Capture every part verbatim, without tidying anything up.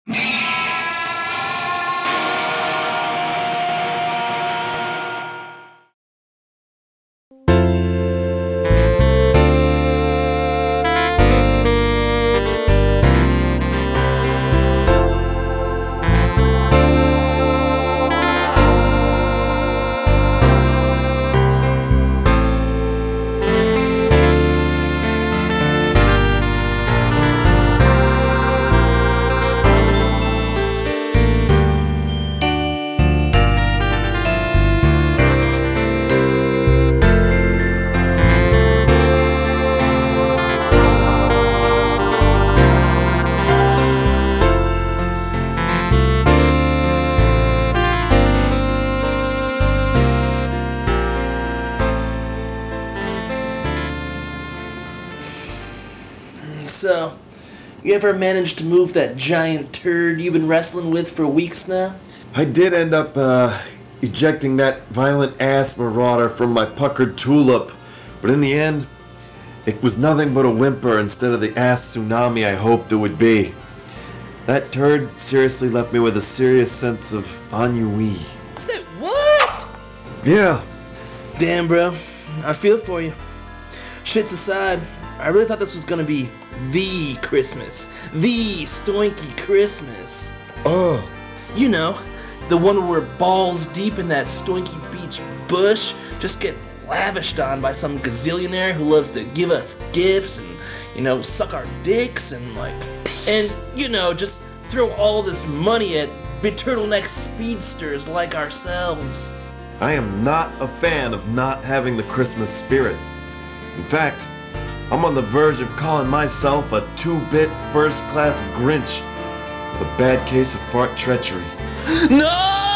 So, you ever managed to move that giant turd you've been wrestling with for weeks now? I did end up uh, ejecting that violent ass marauder from my puckered tulip, but in the end, it was nothing but a whimper instead of the ass tsunami I hoped it would be. That turd seriously left me with a serious sense of ennui. Say what? Yeah. Damn, bro. I feel for you. Shits aside, I really thought this was gonna be the Christmas. The Stoinky Christmas. Oh. You know, the one where we're balls deep in that Stoinky Beach bush, just get lavished on by some gazillionaire who loves to give us gifts and, you know, suck our dicks and, like, and, you know, just throw all this money at turtleneck speedsters like ourselves. I am not a fan of not having the Christmas spirit. In fact, I'm on the verge of calling myself a two-bit first-class Grinch with a bad case of fart treachery. No!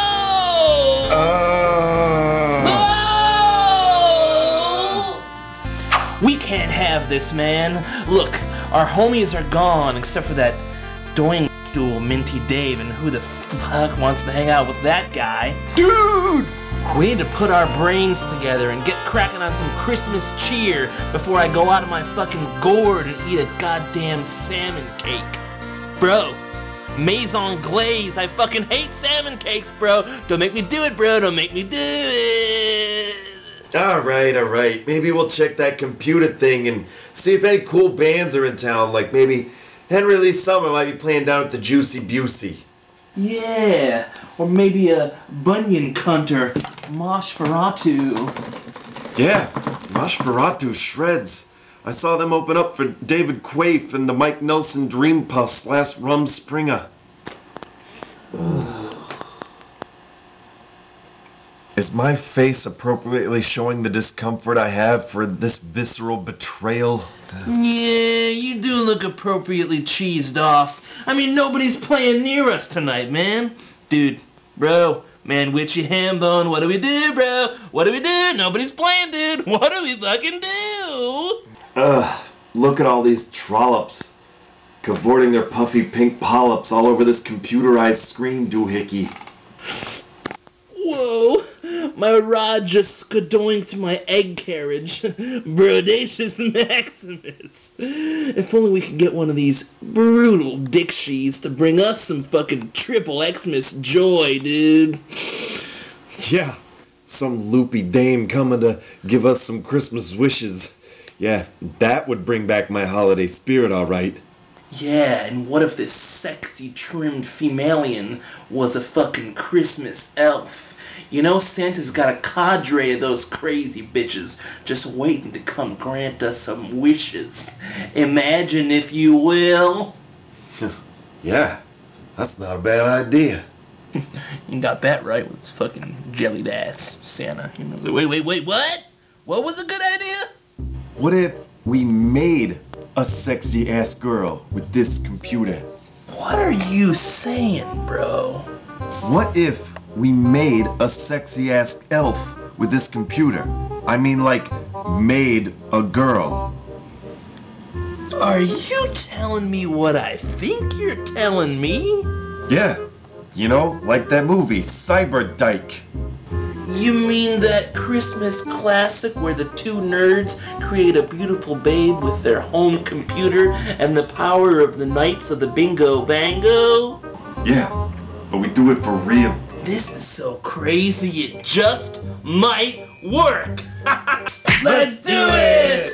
Uh... No! We can't have this, man. Look, our homies are gone except for that doing stool Minty Dave, and who the fuck wants to hang out with that guy? Dude! We need to put our brains together and get cracking on some Christmas cheer before I go out of my fucking gourd and eat a goddamn salmon cake. Bro, Maison glaze, I fucking hate salmon cakes, bro. Don't make me do it, bro. Don't make me do it. Alright, alright. Maybe we'll check that computer thing and see if any cool bands are in town, like maybe Henry Lee Summer might be playing down at the Juicy Busey. Yeah, or maybe a Bunyan Cunter, Nosferatu. Yeah, Nosferatu shreds. I saw them open up for David Quaife and the Mike Nelson Dream Puffs last Rum Springer. Is my face appropriately showing the discomfort I have for this visceral betrayal? Yeah, you do look appropriately cheesed off. I mean, nobody's playing near us tonight, man. Dude, bro, man, witchy hambone, what do we do, bro? What do we do? Nobody's playing, dude. What do we fucking do? Ugh, look at all these trollops cavorting their puffy pink polyps all over this computerized screen doohickey. Whoa, my rod just skadoinked my egg carriage. Brodacious Maximus. If only we could get one of these brutal dick shees to bring us some fucking triple Xmas joy, dude. Yeah, some loopy dame coming to give us some Christmas wishes. Yeah, that would bring back my holiday spirit, all right. Yeah, and what if this sexy trimmed femalian was a fucking Christmas elf? You know, Santa's got a cadre of those crazy bitches just waiting to come grant us some wishes. Imagine, if you will. Yeah, that's not a bad idea. You got that right with his fucking jellied ass Santa. You know, wait, wait, wait, what? What was a good idea? What if we made a sexy ass girl with this computer? What are you saying, bro? What if we made a sexy ass elf with this computer? I mean, like, made a girl. Are you telling me what I think you're telling me? Yeah, you know, like that movie, Cyberdyke. You mean that Christmas classic where the two nerds create a beautiful babe with their home computer and the power of the Knights of the Bingo Bango? Yeah, but we do it for real. This is so crazy, it just might work! Let's do it!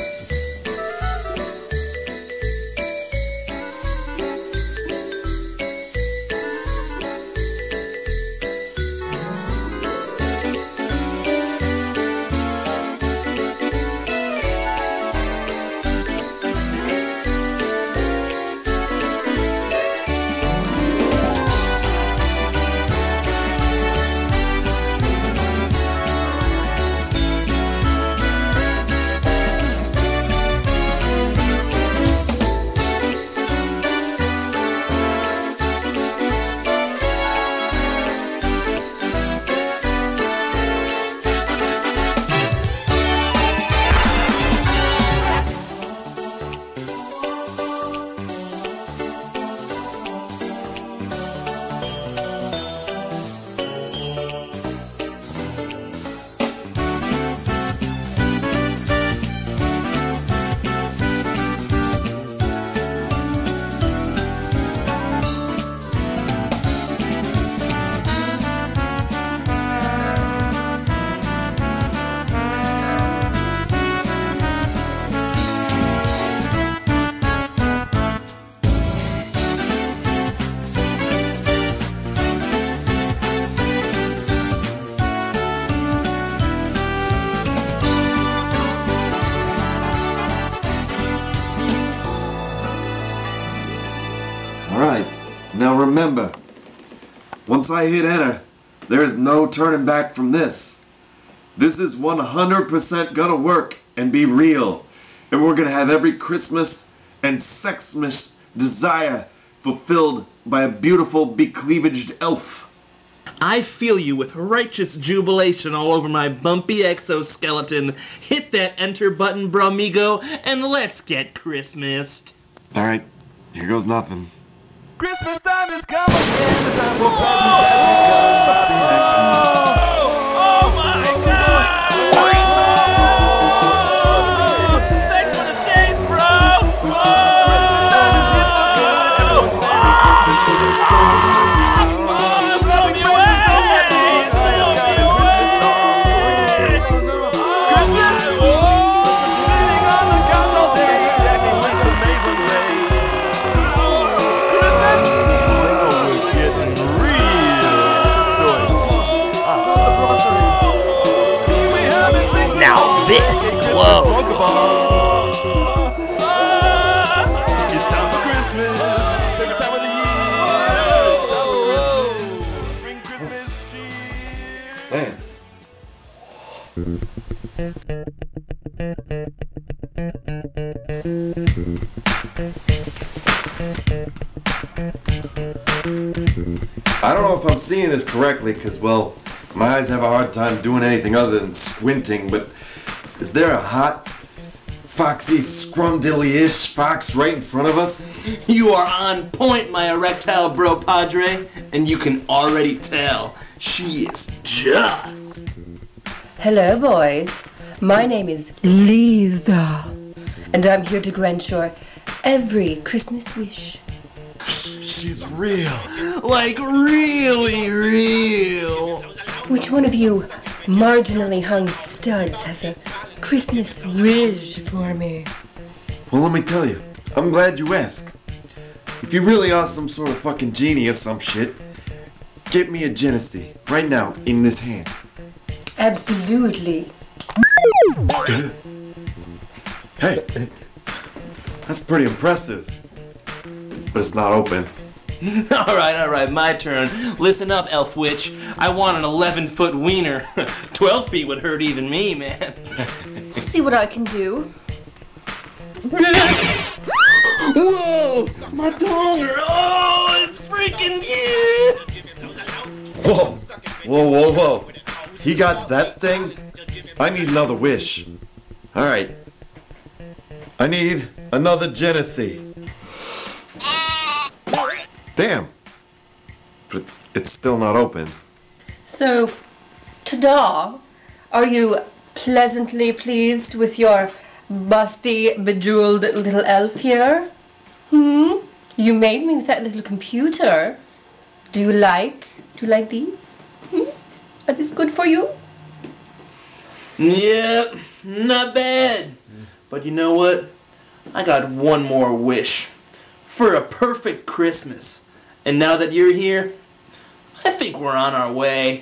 Alright, now remember, once I hit enter, there is no turning back from this. This is one hundred percent gonna work and be real. And we're gonna have every Christmas and Sexmas desire fulfilled by a beautiful becleavaged elf. I feel you with righteous jubilation all over my bumpy exoskeleton. Hit that enter button, bromigo, and let's get Christmased. Alright, here goes nothing. Christmas time is coming again. The time for presents has begun. Oh my God! Thanks for the shades, bro. Oh, blow me away! Blow me away! Christmas! Sitting on the couch all day, acting like an amazing way. Now this blows! It's time for Christmas. Favorite time of the year. It's time for Christmas. Bring Christmas cheer. Lance. I don't know if I'm seeing this correctly, because, well, my eyes have a hard time doing anything other than squinting, but is there a hot, foxy, scrumdiddly-ish fox right in front of us? You are on point, my erectile bro padre, and you can already tell she is just. Hello, boys. My name is Lisa, and I'm here to grant your every Christmas wish. She's real. Like, really real. Which one of you marginally hung studs has a Christmas wish for me? Well, let me tell you, I'm glad you asked. If you really are some sort of fucking genie or some shit, get me a Genesee right now in this hand. Absolutely. Hey, that's pretty impressive. But it's not open. Alright, alright, my turn. Listen up, elf witch. I want an eleven foot wiener. twelve feet would hurt even me, man. I'll see what I can do. Whoa! My donger! Oh, it's freaking huge! Whoa, whoa, whoa, whoa. He got that thing? I need another wish. Alright. I need another Genesee. Damn. But it's still not open. So, ta-da! Are you pleasantly pleased with your busty, bejeweled little elf here? Hmm? You made me with that little computer. Do you like? Do you like these? Hmm? Are these good for you? Yep, not bad. But you know what? I got one more wish. For a perfect Christmas. And now that you're here, I think we're on our way.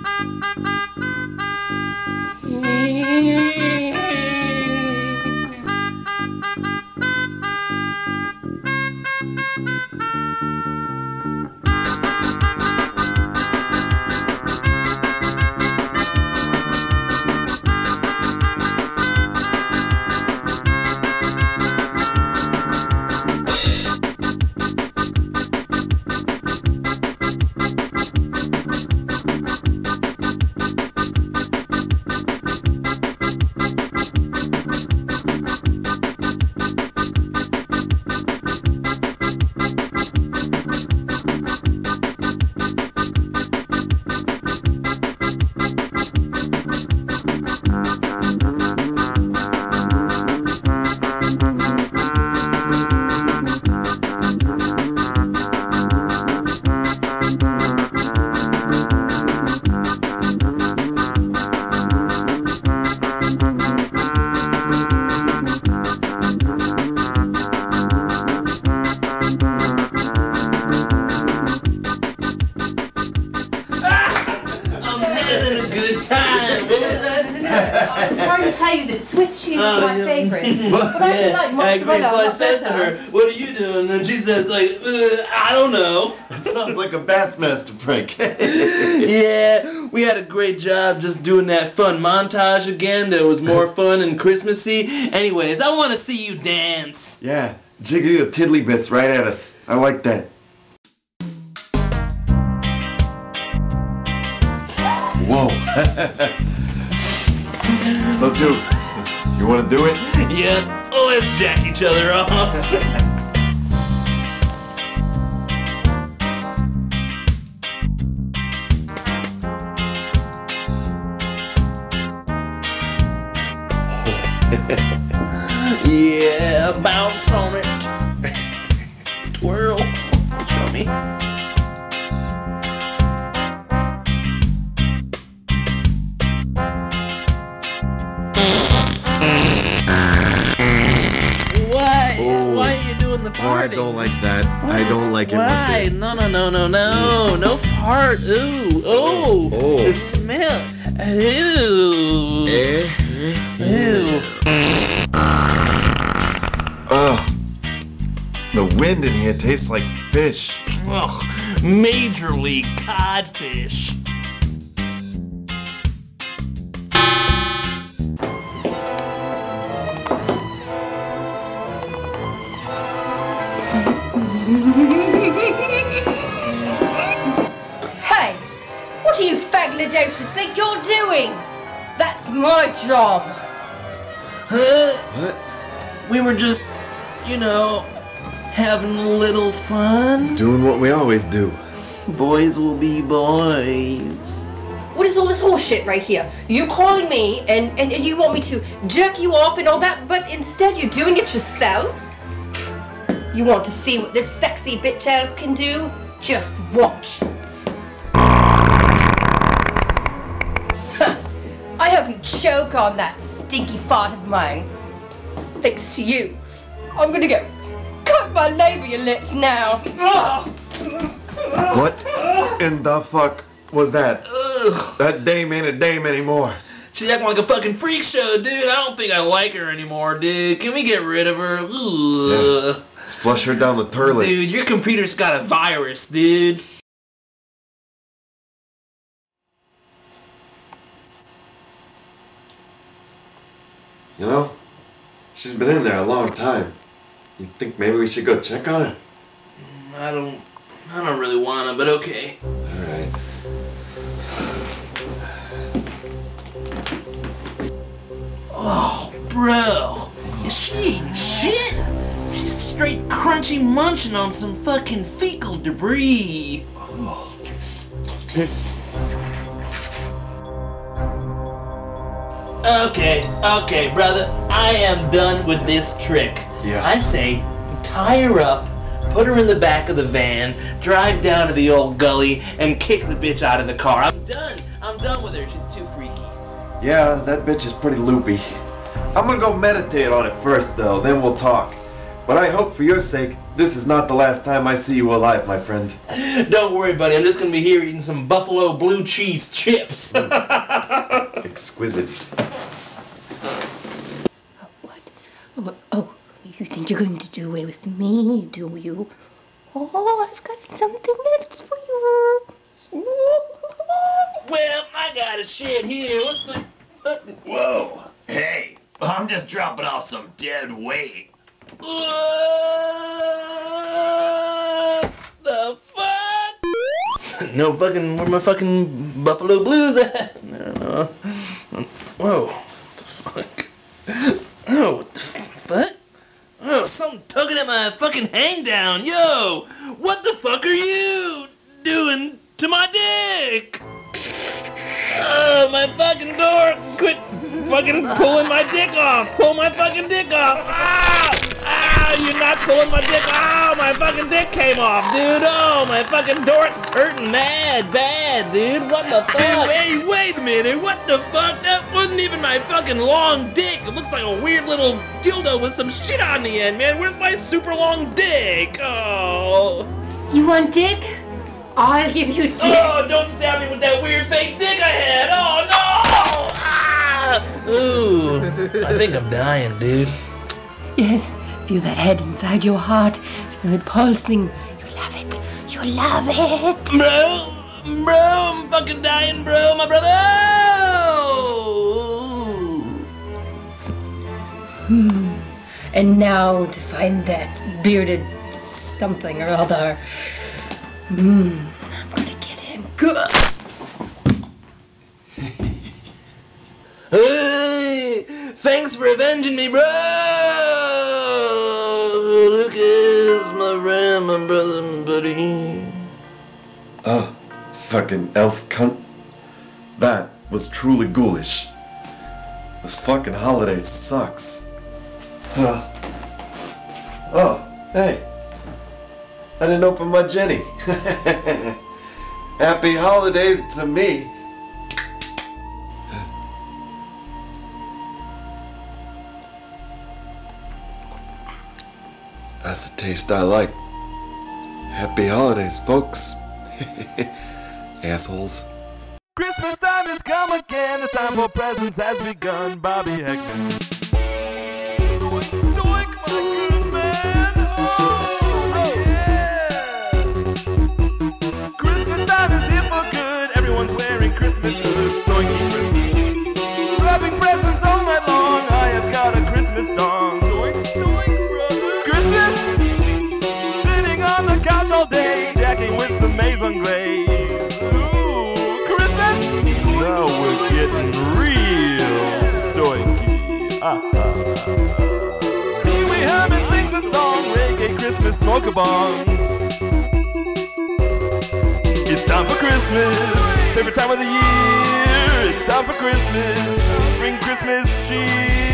I was trying to tell you that Swiss cheese is my favorite. But I do like I agree. mozzarella. So I a lot says to better. her, "What are you doing?" And she says, "Like, uh, I don't know." That sounds like a Bassmaster prank. Yeah, we had a great job just doing that fun montage again. That was more fun and Christmassy. Anyways, I want to see you dance. Yeah, jiggle the tiddly bits right at us. I like that. Whoa. So, dude, you want to do it? Yeah, let's jack each other off. Yeah, bounce on it. Twirl. Show me. Why? Oh. Why are you doing the Oh, I farting? don't like that. I What? don't like it when Why? they... No, no, no, no, no. No fart. Ooh. Oh. Oh. The smell. Ew. Eh? Ew. Ugh. The wind in here tastes like fish. Ugh. Major League Codfish. Hey, what do you faglidosis think you're doing? That's my job. Huh? What? We were just, you know, having a little fun. Doing what we always do. Boys will be boys. What is all this horseshit right here? You calling me and, and, and you want me to jerk you off and all that, but instead you're doing it yourselves? You want to see what this sexy bitch elf can do? Just watch. I hope you choke on that stinky fart of mine. Thanks to you. I'm gonna go cut my labia lips now. Ugh. What in the fuck was that? Ugh. That dame ain't a dame anymore. She's acting like a fucking freak show, dude. I don't think I like her anymore, dude. Can we get rid of her? Ugh. Let's flush her down the toilet. Dude, your computer's got a virus, dude. You know, she's been in there a long time. You think maybe we should go check on her? I don't, I don't really wanna, but okay. Alright. Oh, bro, is she eating shit? She's straight crunchy munching on some fucking fecal debris. Okay, okay, brother, I am done with this trick. Yeah. I say, tie her up, put her in the back of the van, drive down to the old gully, and kick the bitch out of the car. I'm done. I'm done with her. She's too freaky. Yeah, that bitch is pretty loopy. I'm gonna go meditate on it first, though, then we'll talk. But I hope for your sake, this is not the last time I see you alive, my friend. Don't worry, buddy. I'm just gonna be here eating some buffalo blue cheese chips. Exquisite. What? Oh, you think you're going to do away with me, do you? Oh, I've got something else for you. Well, I got a shit here. What the? Uh, Whoa. Hey, I'm just dropping off some dead weight. What the fuck? No fucking, where my fucking Buffalo Blues at? I don't know. Whoa, what the fuck? Oh, what the fuck? Oh, something tugging at my fucking hang down. Yo, what the fuck are you doing to my dick? Oh, my fucking door! Quit fucking pulling my dick off! Pull my fucking dick off! Ah! Ah! You're not pulling my dick! Oh, my fucking dick came off, dude! Oh, my fucking dork's hurting mad bad, dude! What the fuck? Hey, wait, wait a minute! What the fuck? That wasn't even my fucking long dick! It looks like a weird little dildo with some shit on the end, man! Where's my super long dick? Oh! You want dick? I'll give you dick. Oh, don't stab me with that weird fake dick I had! Oh, no! Ah! Ooh, I think I'm dying, dude. Yes, feel that head inside your heart. Feel it pulsing. You love it. You love it. Bro, bro, I'm fucking dying, bro, my brother! Hmm. And now to find that bearded something or other. Hmm. I'm gonna get him good. Hey, thanks for avenging me, bro! Lucas, my friend, my brother, my buddy. Oh, fucking elf cunt. That was truly ghoulish. This fucking holiday sucks. Oh, oh hey. I didn't open my Jenny. Happy holidays to me. That's the taste I like. Happy holidays, folks. Assholes. Christmas time has come again. The time for presents has begun. Bobby Heckman. Stoic, stoic, my good man. Oh, yeah. Christmas time is here for good. Everyone's wearing Christmas hoods. Stoicy Christmas. Wrapping presents all night long. I have got a Christmas dong. Stoic, stoic, brother. Christmas. Sitting on the couch all day, jacking with some Maison Glaze. Now we're getting real stoicy. Ah, ah, ah. Pee Wee Herman sings a song, reggae Christmas, smoke a bong. It's time for Christmas, favorite time of the year. It's time for Christmas, bring Christmas cheer.